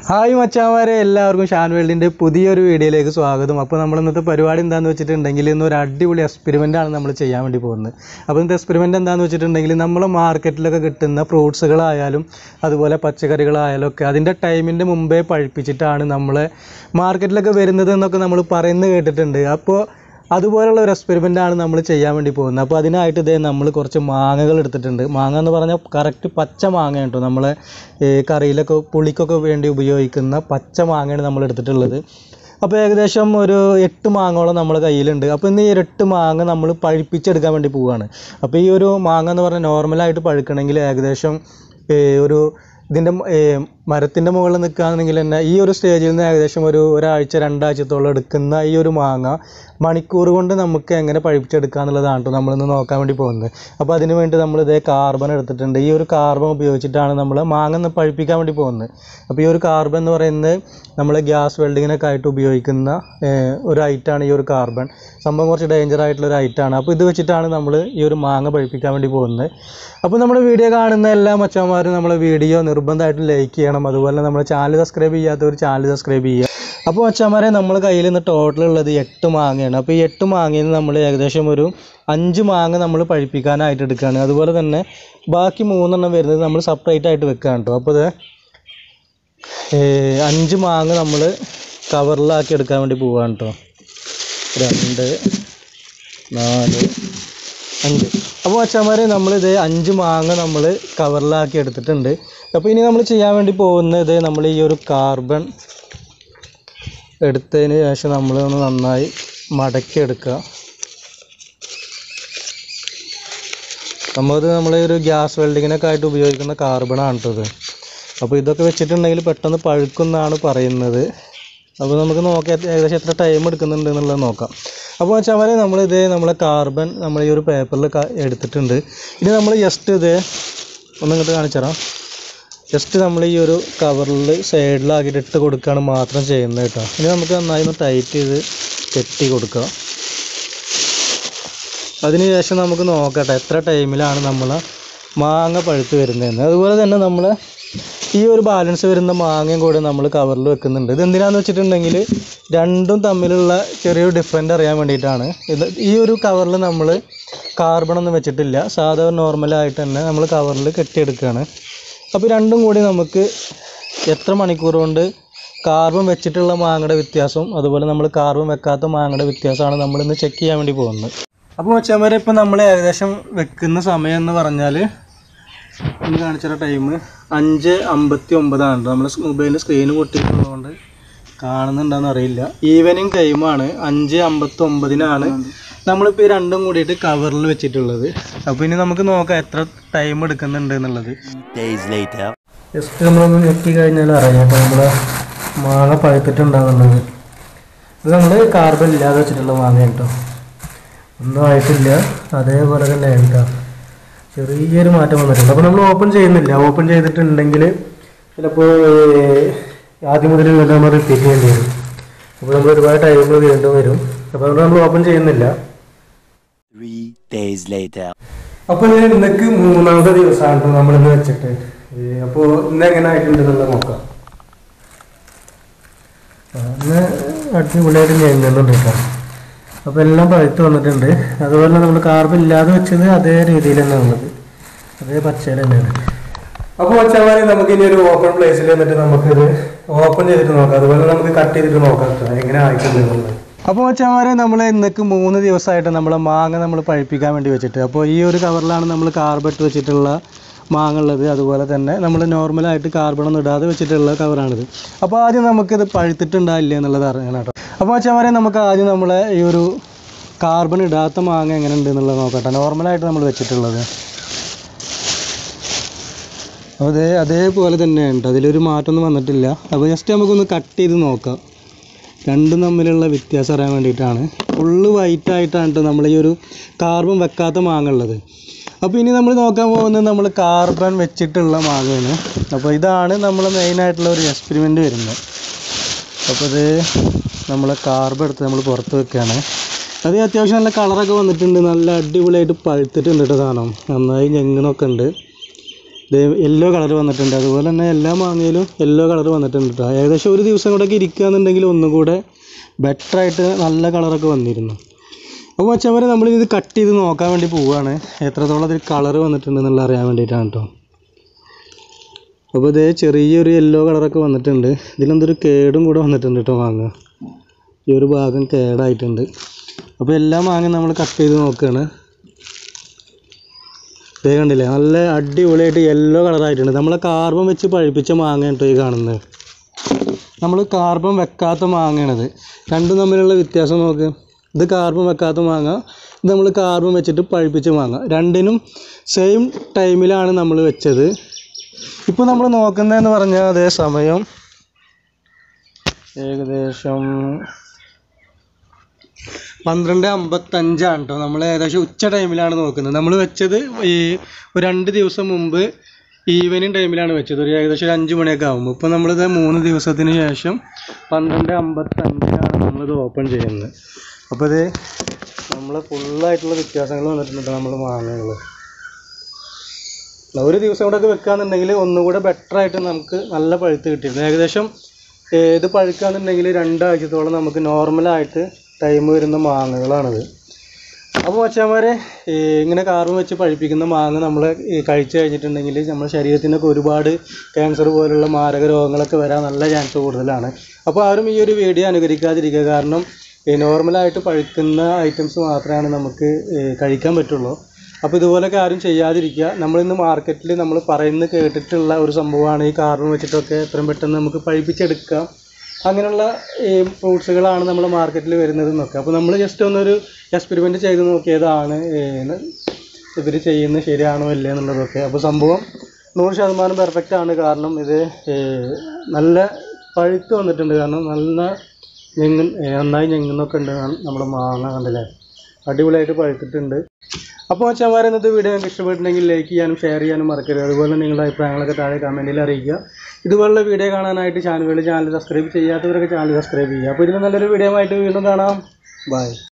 Hi മച്ചാമാരെ, എല്ലാവർക്കും ഷാൻ വേൾഡിൻ്റെ പുതിയൊരു വീഡിയോയിലേക്ക് സ്വാഗതം. അപ്പോൾ നമ്മൾ ഇന്നത്തെ പരിപാടി എന്താണെന്ന് വെച്ചിട്ടുണ്ടെങ്കിൽ ഇന്നൊരു അടിപൊളി എക്സ്പെരിമെൻ്റാണ് നമ്മൾ ചെയ്യാൻ വേണ്ടി പോകുന്നത്. അപ്പോൾ ഇന്നത്തെ എക്സ്പെരിമെൻ്റ് എന്താണെന്ന് വെച്ചിട്ടുണ്ടെങ്കിൽ നമ്മൾ മാർക്കറ്റിലൊക്കെ കിട്ടുന്ന ഫ്രൂട്ട്സുകളായാലും അതുപോലെ പച്ചക്കറികളായാലും ഒക്കെ അതിൻ്റെ ടൈമിൻ്റെ മുമ്പേ പഴുപ്പിച്ചിട്ടാണ് നമ്മൾ മാർക്കറ്റിലൊക്കെ വരുന്നത് എന്നൊക്കെ നമ്മൾ പറയുന്നത് കേട്ടിട്ടുണ്ട്. അപ്പോൾ അതുപോലുള്ള ഒരു എക്സ്പെരിമെൻ്റാണ് നമ്മൾ ചെയ്യാൻ വേണ്ടി പോകുന്നത്. അപ്പോൾ അതിനായിട്ട് ഇതേ നമ്മൾ കുറച്ച് മാങ്ങകൾ എടുത്തിട്ടുണ്ട്. മാങ്ങ എന്ന് പറഞ്ഞാൽ കറക്റ്റ് പച്ച മാങ്ങ കേട്ടോ, നമ്മളെ കറിയിലൊക്കെ പുളിക്കൊക്കെ വേണ്ടി ഉപയോഗിക്കുന്ന പച്ച മാങ്ങയാണ് നമ്മൾ എടുത്തിട്ടുള്ളത്. അപ്പോൾ ഏകദേശം ഒരു 8 മാങ്ങയോളം നമ്മുടെ കയ്യിലുണ്ട്. അപ്പോൾ ഇന്ന് ഈ 8 മാങ്ങ നമ്മൾ പഴുപ്പിച്ചെടുക്കാൻ വേണ്ടി പോവുകയാണ്. അപ്പോൾ ഈ ഒരു മാങ്ങ എന്ന് പറഞ്ഞാൽ നോർമലായിട്ട് പഴുക്കണമെങ്കിൽ ഏകദേശം ഒരു ഇതിൻ്റെ മരത്തിൻ്റെ മുകളിൽ നിൽക്കുകയാണെങ്കിൽ തന്നെ ഈ ഒരു സ്റ്റേജിൽ നിന്ന് ഏകദേശം ഒരാഴ്ച 2 ആഴ്ചത്തോളം എടുക്കുന്ന ഈ ഒരു മാങ്ങ മണിക്കൂർ കൊണ്ട് നമുക്ക് എങ്ങനെ പഴുപ്പിച്ചെടുക്കുക എന്നുള്ളതാണ് കേട്ടോ നമ്മളിന്ന് നോക്കാൻ വേണ്ടി പോകുന്നത്. അപ്പോൾ അതിന് വേണ്ടി നമ്മൾ ഇതേ കാർബൺ എടുത്തിട്ടുണ്ട്. ഈ ഒരു കാർബൺ ഉപയോഗിച്ചിട്ടാണ് നമ്മൾ മാങ്ങ പഴുപ്പിക്കാൻ വേണ്ടി പോകുന്നത്. അപ്പോൾ ഈ ഒരു കാർബൺ എന്ന് പറയുന്നത് നമ്മൾ ഗ്യാസ് വെൽഡിങ്ങിനൊക്കെ ആയിട്ട് ഉപയോഗിക്കുന്ന ഒരു ഐറ്റമാണ് ഈ ഒരു കാർബൺ. സംഭവം കുറച്ച് ഡേഞ്ചർ ആയിട്ടുള്ളൊരു ഐറ്റമാണ്. അപ്പോൾ ഇത് വെച്ചിട്ടാണ് നമ്മൾ ഈ ഒരു മാങ്ങ പഴുപ്പിക്കാൻ വേണ്ടി പോകുന്നത്. അപ്പോൾ നമ്മുടെ വീഡിയോ കാണുന്ന എല്ലാ മച്ചന്മാരും നമ്മളെ വീഡിയോ നിർബന്ധമായിട്ടും ലൈക്ക് ചെയ്യണം. അതുപോലെ നമ്മുടെ ചാനൽ സബ്സ്ക്രൈബ് ചെയ്യാത്തവർ ചാനൽ സബ്സ്ക്രൈബ് ചെയ്യുക. അപ്പോൾ മച്ചന്മാരെ, നമ്മൾ കയ്യിൽ നിന്ന് ടോട്ടലുള്ളത് 8 മാങ്ങയാണ്. അപ്പോൾ ഈ 8 മാങ്ങയിൽ നിന്ന് നമ്മൾ ഏകദേശം ഒരു 5 മാങ്ങ നമ്മൾ പഴുപ്പിക്കാനായിട്ട് എടുക്കുകയാണ്. അതുപോലെ തന്നെ ബാക്കി 3 എണ്ണം വരുന്നത് നമ്മൾ സെപ്പറേറ്റ് ആയിട്ട് വെക്കുകയാണ് കേട്ടോ. അപ്പോൾ 5 മാങ്ങ നമ്മൾ കവറിലാക്കി എടുക്കാൻ വേണ്ടി പോവുകയാണ് കേട്ടോ. 2 4 5. അപ്പോൾ മച്ചാന്മാരെ, നമ്മളിത് 5 മാങ്ങ നമ്മൾ കവറിലാക്കി എടുത്തിട്ടുണ്ട്. അപ്പോൾ ഇനി നമ്മൾ ചെയ്യാൻ വേണ്ടി പോകുന്നത് നമ്മൾ ഈ ഒരു കാർബൺ എടുത്തതിന് ശേഷം നമ്മൾ ഒന്ന് നന്നായി മടക്കി എടുക്കുക. നമ്മൾ ഒരു ഗ്യാസ് വെൽഡിങ്ങിനൊക്കെ ആയിട്ട് ഉപയോഗിക്കുന്ന കാർബണാണ് കേട്ടത്. അപ്പോൾ ഇതൊക്കെ വെച്ചിട്ടുണ്ടെങ്കിൽ പെട്ടെന്ന് പഴുക്കുമെന്നാണ് പറയുന്നത്. അപ്പോൾ നമുക്ക് നോക്കാം ഏകദേശം എത്ര ടൈം എടുക്കുന്നുണ്ട് എന്നുള്ളത് നോക്കാം. അപ്പോൾ വെച്ചാൽ വരെ നമ്മളെ കാർബൺ നമ്മൾ ഈ ഒരു പേപ്പറിൽ എടുത്തിട്ടുണ്ട്. ഇനി നമ്മൾ ജസ്റ്റ് ഒന്നിങ്ങോട്ട് കാണിച്ചു തരാം. ജസ്റ്റ് നമ്മൾ ഈ ഒരു കവറിൽ സൈഡിലാക്കിയിട്ട് ഇട്ട് കൊടുക്കുകയാണ് മാത്രം ചെയ്യുന്നത് കേട്ടോ. ഇനി നമുക്ക് നന്നായി ഒന്ന് ടൈറ്റ് ചെയ്ത് കെട്ടി കൊടുക്കുക. അതിന് ശേഷം നമുക്ക് നോക്കട്ടെ എത്ര ടൈമിലാണ് നമ്മൾ മാങ്ങ പഴുത്ത് വരുന്നതെന്ന്. അതുപോലെ തന്നെ നമ്മൾ ഈ ഒരു ബാലൻസ് വരുന്ന മാങ്ങയും കൂടെ നമ്മൾ കവറിൽ വെക്കുന്നുണ്ട്. ഇതെന്തിനാണെന്ന് വെച്ചിട്ടുണ്ടെങ്കിൽ രണ്ടും തമ്മിലുള്ള ചെറിയൊരു ഡിഫറൻറ്റ് അറിയാൻ വേണ്ടിയിട്ടാണ്. ഈ ഒരു കവറിൽ നമ്മൾ കാർബണൊന്നും വെച്ചിട്ടില്ല, സാധാരണ നോർമലായിട്ട് തന്നെ നമ്മൾ കവറിൽ കെട്ടിയെടുക്കുകയാണ്. അപ്പോൾ രണ്ടും കൂടി നമുക്ക് എത്ര മണിക്കൂർ കൊണ്ട് കാർബൺ വെച്ചിട്ടുള്ള മാങ്ങയുടെ വ്യത്യാസവും അതുപോലെ നമ്മൾ കാർബൺ വെക്കാത്ത മാങ്ങയുടെ വ്യത്യാസമാണ് നമ്മളിന്ന് ചെക്ക് ചെയ്യാൻ വേണ്ടി പോകുന്നത്. അപ്പോൾ മച്ചാന്മാരെ, ഇപ്പോൾ നമ്മൾ ഏകദേശം വെക്കുന്ന സമയം എന്ന് പറഞ്ഞാൽ ഒന്ന് കാണിച്ച ടൈം 5:59 നമ്മൾ മൊബൈലിൽ സ്ക്രീന് പൊട്ടിയിട്ടുള്ളതുകൊണ്ട് കാണുന്നുണ്ടെന്ന് അറിയില്ല. ഈവനിങ് ടൈമാണ്. 5:59 നമ്മളിപ്പോൾ ഈ രണ്ടും കൂടിയിട്ട് കവറിൽ വെച്ചിട്ടുള്ളത്. അപ്പോൾ ഇനി നമുക്ക് നോക്കാം എത്ര ടൈം എടുക്കുന്നുണ്ട് എന്നുള്ളത്. ജസ്റ്റ് നമ്മളൊന്ന് ഞെക്കി കഴിഞ്ഞാൽ അറിയാം അപ്പോൾ നമ്മുടെ മാങ്ങ പഴുത്തിട്ടുണ്ടാകുന്നത്. ഇത് നമ്മൾ കാർബൺ ഇല്ലാതെ വെച്ചിട്ടുള്ള മാങ്ങ കേട്ടോ, ഒന്നും ആയിട്ടില്ല, അതേപോലെ തന്നെ കേട്ടോ. ചെറിയൊരു മാറ്റം വന്നിട്ടുണ്ട്. അപ്പോൾ നമ്മൾ ഓപ്പൺ ചെയ്യുന്നില്ല. ഓപ്പൺ ചെയ്തിട്ടുണ്ടെങ്കിൽ ചിലപ്പോൾ ആദ്യം മുതൽ വീണ്ടും നമ്മൾ റിപ്പീറ്റ് ചെയ്യേണ്ടി വരും. അപ്പോൾ നമ്മൾ ഒരുപാട് ടൈം വീണ്ടും വരും. അപ്പോൾ നമ്മൾ ഓപ്പൺ ചെയ്യുന്നില്ല. അപ്പോൾ ഇന്നേക്ക് 3ാമത്തെ ദിവസമാണ് നമ്മളിന്ന് വെച്ചിട്ട്. അപ്പോൾ ഇന്ന് എങ്ങനെ ആയിട്ടുണ്ടെന്നുള്ളത് നോക്കാം. ഇന്ന് അടിപൊളിയായിട്ട് ചെയ്യുന്നുണ്ട് കേട്ടോ. അപ്പോൾ എല്ലാം പഴുത്ത് വന്നിട്ടുണ്ട്. അതുപോലെ നമ്മൾ കാർബൺ ഇല്ലാതെ വെച്ചത് അതേ രീതിയിൽ തന്നെ ഉള്ളത്, അതേ പച്ചയിൽ തന്നെയാണ്. അപ്പോൾ മച്ചാന്മാരെ, നമുക്ക് ഇനി ഒരു ഓപ്പൺ പ്ലേസിൽ വന്നിട്ട് നമുക്കിത് ഓപ്പൺ ചെയ്തിട്ട് നോക്കാം. അതുപോലെ നമുക്ക് കട്ട് ചെയ്തിട്ട് നോക്കാം എങ്ങനെ ആയിട്ടുണ്ട് എന്നുള്ളത്. അപ്പോൾ മച്ചാന്മാരെ, നമ്മൾ ഇന്നേക്ക് 3 ദിവസമായിട്ട് നമ്മളെ മാങ്ങ നമ്മൾ പഴുപ്പിക്കാൻ വേണ്ടി വെച്ചിട്ട്. അപ്പോൾ ഈ ഒരു കവറിലാണ് നമ്മൾ കാർബൺ വെച്ചിട്ടുള്ള മാങ്ങ ഉള്ളത്. അതുപോലെ തന്നെ നമ്മൾ നോർമലായിട്ട് കാർബണൊന്നും ഇടാതെ വെച്ചിട്ടുള്ള കവറാണിത്. അപ്പോൾ ആദ്യം നമുക്കിത് പഴുത്തിട്ടുണ്ടാവില്ല എന്നുള്ളത് അറിയണം കേട്ടോ. അപ്പോൾ മച്ചാന്മാരെ, നമുക്ക് ആദ്യം നമ്മളെ ഈ ഒരു കാർബൺ ഇടാത്ത മാങ്ങ എങ്ങനെ ഉണ്ട് എന്നുള്ളത് നോക്കട്ടെ. നോർമലായിട്ട് നമ്മൾ വെച്ചിട്ടുള്ളത് അതേപോലെ തന്നെയാണ് കേട്ടോ, അതിലൊരു മാറ്റമൊന്നും വന്നിട്ടില്ല. അപ്പോൾ ജസ്റ്റ് നമുക്കൊന്ന് കട്ട് ചെയ്ത് നോക്കാം രണ്ടും തമ്മിലുള്ള വ്യത്യാസം അറിയാൻ വേണ്ടിയിട്ടാണ്. ഫുള്ള് വൈറ്റ് ആയിട്ടാണ് കേട്ടോ നമ്മൾ ഈ ഒരു കാർബൺ വെക്കാത്ത മാങ്ങ ഉള്ളത്. അപ്പോൾ ഇനി നമ്മൾ നോക്കാൻ പോകുന്നത് നമ്മൾ കാർബൺ വെച്ചിട്ടുള്ള മാങ്ങയാണ്. അപ്പോൾ ഇതാണ് നമ്മൾ മെയിനായിട്ടുള്ള ഒരു എക്സ്പെരിമെൻ്റ് വരുന്നത്. അപ്പോൾ ഇത് നമ്മൾ കാർബൺ എടുത്ത് നമ്മൾ പുറത്ത് വെക്കുകയാണ്. അത് അത്യാവശ്യം നല്ല കളറൊക്കെ വന്നിട്ടുണ്ട്, നല്ല അടിപൊളിയായിട്ട് പഴുത്തിട്ടുണ്ട് കേട്ടോ സാധനം, നന്നായി ഞെങ്ങണമൊക്കെ ഉണ്ട്. യെല്ലോ കളർ വന്നിട്ടുണ്ട്. അതുപോലെ തന്നെ എല്ലാ മാങ്ങയിലും യെല്ലോ കളർ വന്നിട്ടുണ്ട് കേട്ടോ. ഏകദേശം ഒരു ദിവസം കൂടെയൊക്കെ ഇരിക്കുകയെന്നുണ്ടെങ്കിൽ ഒന്നുകൂടെ ബെറ്ററായിട്ട് നല്ല കളറൊക്കെ വന്നിരുന്നു. അപ്പോൾ മച്ചന്മാരെ നമ്മളിത് കട്ട് ചെയ്ത് നോക്കാൻ വേണ്ടി പോവുകയാണ്, എത്രത്തോളം അതിൽ കളർ വന്നിട്ടുണ്ടെന്നുള്ള അറിയാൻ വേണ്ടിയിട്ടാണ് കേട്ടോ. അപ്പോൾ ഇതേ ചെറിയൊരു യെല്ലോ കളറൊക്കെ വന്നിട്ടുണ്ട്. ഇതിലെന്തൊരു കേടും കൂടെ വന്നിട്ടുണ്ട് കേട്ടോ മാങ്ങ. ഈ ഒരു ഭാഗം കേടായിട്ടുണ്ട്. അപ്പോൾ എല്ലാ മാങ്ങയും നമ്മൾ കട്ട് ചെയ്ത് നോക്കുകയാണ്. ഇതേ കണ്ടില്ലേ, നല്ല അടിപൊളിയായിട്ട് യെല്ലോ കളറായിട്ടുണ്ട്. നമ്മൾ കാർബൺ വെച്ച് പഴുപ്പിച്ച മാങ്ങ കേട്ടോ ഈ കാണുന്നത്. നമ്മൾ കാർബൺ വെക്കാത്ത മാങ്ങയാണത്. രണ്ടും തമ്മിലുള്ള വ്യത്യാസം നോക്ക്. ഇത് കാർബൺ വെക്കാത്ത മാങ്ങ, ഇത് നമ്മൾ കാർബൺ വെച്ചിട്ട് പഴുപ്പിച്ച മാങ്ങ. രണ്ടിനും സെയിം ടൈമിലാണ് നമ്മൾ വെച്ചത്. ഇപ്പോൾ നമ്മൾ നോക്കുന്നതെന്ന് പറഞ്ഞാൽ അതേ സമയം ഏകദേശം 12:55 കേട്ടോ. നമ്മൾ ഏകദേശം ഉച്ച ടൈമിലാണ് നോക്കുന്നത്. നമ്മൾ വെച്ചത് ഈ 2 ദിവസം മുമ്പ് ഈവനിങ് ടൈമിലാണ് വെച്ചത്, ഒരു ഏകദേശം 5 മണിയൊക്കെ ആകുമ്പോൾ. ഇപ്പോൾ നമ്മളിത് 3 ദിവസത്തിന് ശേഷം 12:55 നമ്മളിത് ഓപ്പൺ ചെയ്യുന്നത്. അപ്പോൾ ഇത് നമ്മൾ ഫുള്ളായിട്ടുള്ള വ്യത്യാസങ്ങൾ വന്നിട്ടുണ്ട് നമ്മൾ മാങ്ങകൾ. ഒരു ദിവസം കൂടെ ഒക്കെ വെക്കുകയെന്നുണ്ടെങ്കിൽ ഒന്നുകൂടെ ബെറ്ററായിട്ട് നമുക്ക് നല്ല പഴുത്ത് കിട്ടിയിരുന്നു. ഏകദേശം ഇത് പഴുക്കുകയെന്നുണ്ടെങ്കിൽ 2 ആഴ്ചത്തോളം നമുക്ക് നോർമലായിട്ട് ടൈം വരുന്ന മാങ്ങകളാണിത്. അപ്പോൾ മച്ചാന്മാരെ, ഇങ്ങനെ കാർബൺ വെച്ച് പഴുപ്പിക്കുന്ന മാങ്ങ നമ്മൾ കഴിച്ചു കഴിഞ്ഞിട്ടുണ്ടെങ്കിൽ നമ്മുടെ ശരീരത്തിനൊക്കെ ഒരുപാട് ക്യാൻസർ പോലുള്ള മാരക രോഗങ്ങളൊക്കെ വരാൻ നല്ല ചാൻസ് കൂടുതലാണ്. അപ്പോൾ ആരും ഈ ഒരു വീഡിയോ അനുകരിക്കാതിരിക്കുക. കാരണം നോർമലായിട്ട് പഴുക്കുന്ന ഐറ്റംസ് മാത്രമാണ് നമുക്ക് കഴിക്കാൻ പറ്റുള്ളൂ. അപ്പോൾ ഇതുപോലെയൊക്കെ ആരും ചെയ്യാതിരിക്കുക. നമ്മളിന്ന് മാർക്കറ്റിൽ നമ്മൾ പറയുന്നത് കേട്ടിട്ടുള്ള ഒരു സംഭവമാണ് ഈ കാർബൺ വെച്ചിട്ടൊക്കെ എത്രയും പെട്ടെന്ന് നമുക്ക് പഴുപ്പിച്ചെടുക്കാം. അങ്ങനെയുള്ള ഫ്രൂട്ട്സുകളാണ് നമ്മൾ മാർക്കറ്റിൽ വരുന്നതെന്നൊക്കെ. അപ്പോൾ നമ്മൾ ജസ്റ്റ് ഒന്നൊരു എക്സ്പെരിമെൻറ്റ് ചെയ്ത് നോക്കിയതാണ് ഇവർ ചെയ്യുന്നത് ശരിയാണോ അല്ലേ എന്നുള്ളതൊക്കെ. അപ്പോൾ സംഭവം 100% പെർഫെക്റ്റ് ആണ്. കാരണം ഇത് നല്ല പഴുത്ത് വന്നിട്ടുണ്ട്. കാരണം നന്നായി ഞെങ്ങുന്നൊക്കെ ഉണ്ട്. നമ്മുടെ മാങ്ങ കണ്ടില്ലേ, അടിപൊളിയായിട്ട് പഴുത്തിട്ടുണ്ട്. അപ്പോൾ മച്ചാന്മാരെ, ഇന്നത്തെ വീഡിയോ നിങ്ങൾക്ക് ഇഷ്ടപ്പെട്ടിട്ടുണ്ടെങ്കിൽ ലൈക്ക് ചെയ്യാനും ഷെയർ ചെയ്യാനും മറക്കരുത്. അതുപോലെ നിങ്ങളുടെ അഭിപ്രായങ്ങളൊക്കെ താഴെ കമൻറ്റിൽ അറിയിക്കുക. ഇതുപോലുള്ള വീഡിയോ കാണാനായിട്ട് ചാനൽ സബ്സ്ക്രൈബ് ചെയ്യാത്തവരൊക്കെ ചാനൽ സബ്സ്ക്രൈബ് ചെയ്യുക. അപ്പോൾ ഇതിന് നല്ലൊരു വീഡിയോ ആയിട്ട് വീണ്ടും കാണാം. ബൈ.